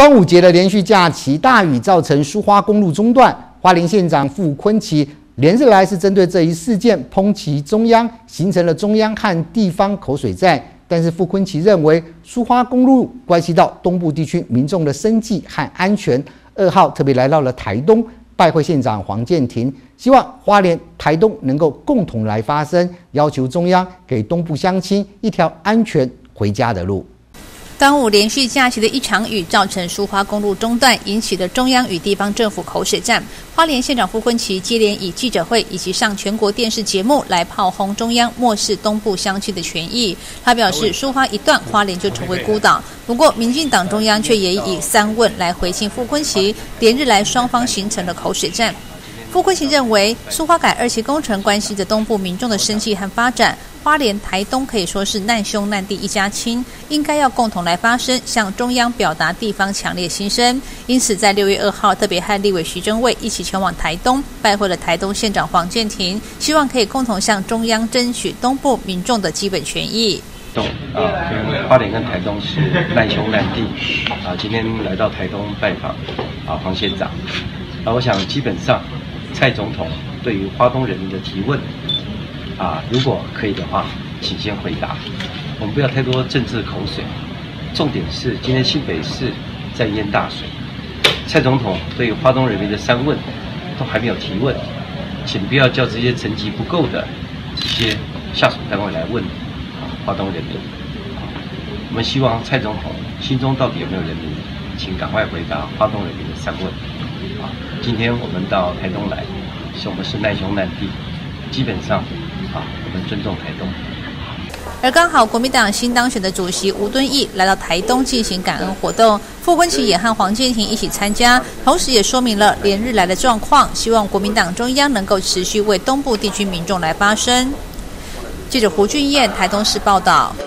端午节的连续假期，大雨造成苏花公路中断。花莲县长傅昆萁连日来是针对这一事件抨击中央，形成了中央和地方口水战。但是傅昆萁认为，苏花公路关系到东部地区民众的生计和安全。2号特别来到了台东，拜会县长黄健庭，希望花莲、台东能够共同来发声，要求中央给东部乡亲一条安全回家的路。 端午连续假期的一场雨，造成苏花公路中断，引起了中央与地方政府口水战。花莲县长傅昆萁接连以记者会以及上全国电视节目来炮轰中央漠视东部乡亲的权益。他表示，苏花一断，花莲就成为孤岛。不过，民进党中央却也以3问来回敬傅昆萁，连日来双方形成了口水战。傅昆萁认为，苏花改2期工程关系着东部民众的生计和发展。花莲、台东可以说是难兄难弟一家亲，应该要共同来发声，向中央表达地方强烈心声。因此，在6月2号特别和立委徐榛蔚一起前往台东，拜会了台东县长黄健庭，希望可以共同向中央争取东部民众的基本权益。 跟花莲跟台东是难兄难弟今天来到台东拜访黄县长我想基本上蔡总统对于花东人民的提问如果可以的话，请先回答。我们不要太多政治口水，重点是今天新北市在淹大水，蔡总统对于花东人民的3问都还没有提问，请不要叫这些层级不够的这些下属单位来问花东人民。我们希望蔡总统心中到底有没有人民，请赶快回答花东人民的3问。今天我们到台东来，我们是难兄难弟，基本上我们尊重台东。 而刚好国民党新当选的主席吴敦义来到台东进行感恩活动，傅昆萁也和黄健庭一起参加，同时也说明了连日来的状况，希望国民党中央能够持续为东部地区民众来发声。记者胡俊彦台东市报道。